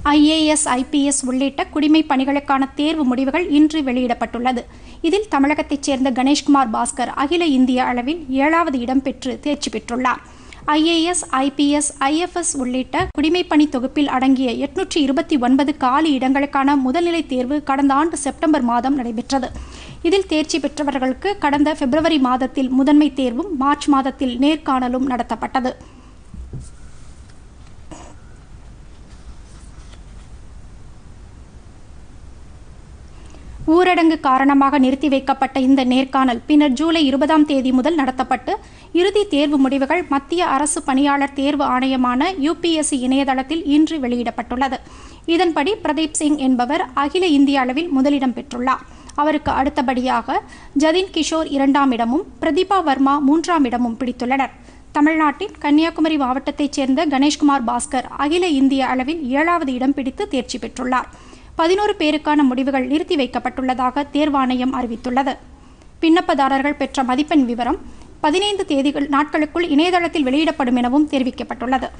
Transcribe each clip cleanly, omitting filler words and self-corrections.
IAS, IPS உள்ளிட்ட குடிமைப் பணிகளுக்கான தேர்வு முடிவுகள் இன்று வெளியிடப்பட்டுள்ளது. இதில் தமிழகத்தைச் சேர்ந்த கணேஷ்குமார் பாஸ்கர் அகில இந்திய அளவில் 7வது இடம் பெற்று தேர்ச்சி பெற்றுள்ளார். IAS, IPS, IFS உள்ளிட்ட குடிமைப்பணி தொகுப்பில் அடங்கிய 829 காலி இடங்களுக்கான முதல்நிலை தேர்வு கடந்த ஆண்டு செப்டம்பர் மாதம் நடைபெற்றது. இதில் தேர்ச்சி பெற்றவர்களுக்கு கடந்த பிப்ரவரி மாதத்தில் முதன்மை தேர்வும் மார்ச் மாதத்தில் நேர்காணலும் நடத்தப்பட்டது. ஊரடங்கு காரணமாக நிறுத்தி வைக்கப்பட்ட இந்த நேர்காணல் பின்னர் ஜூலை 20ஆம் தேதி முதல் நடத்தப்பட்டு இறுதி தேர்வு முடிவுகள் மத்திய அரசு பணியாளர் தேர்வு ஆணையமான UPSC இணையதளத்தில் இன்று வெளியிடப்பட்டுள்ளது. இதன்படி பிரதீப் சிங் என்பவர் அகில இந்திய அளவில் முதலிடம் பெற்றுள்ளார். அவருக்கு அடுத்தபடியாக ஜதின் கிஷோர் 2ஆம் இடமும் பிரதீபா வர்மா 3ஆம் இடமும் பிடித்துள்ளனர். தமிழ்நாட்டின் கன்னியாகுமரி மாவட்டத்தைச் சேர்ந்த கணேஷ்குமார் பாஸ்கர் அகில இந்திய அளவில் 7வது இடம் பிடித்து தேர்ச்சி பெற்றுள்ளார். 11 பேருக்கான முடிவுகள் நிறுத்தி வைக்கப்பட்டுள்ளதாக தேர்வாணையம் அறிவித்துள்ளது. விண்ணப்பதாரர்கள் பெற்ற மதிப்பெண் விவரம் 15 நாட்களுக்குள் இணையதளத்தில் வெளியிடப்படும் எனவும் தெரிவிக்கப்பட்டுள்ளது.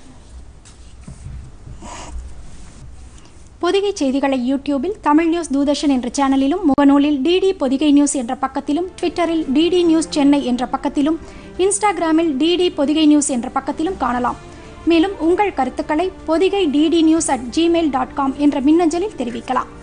பொதிகை செய்திகளை யூடியூபில் தமிழ் நியூஸ் தூர்தர்ஷன் என்ற சேனலிலும், முகநூலில் DD பொதிகை நியூஸ் என்ற பக்கத்திலும், ட்விட்டரில் DD நியூஸ் சென்னை என்ற பக்கத்திலும், இன்ஸ்டாகிராமில் DD பொதிகை நியூஸ் என்ற பக்கத்திலும் காணலாம். மேலும் உங்கள் கருத்துக்களை பொதிகை ddnews@gmail.com என்ற மின்னஞ்சலில் தெரிவிக்கலாம்.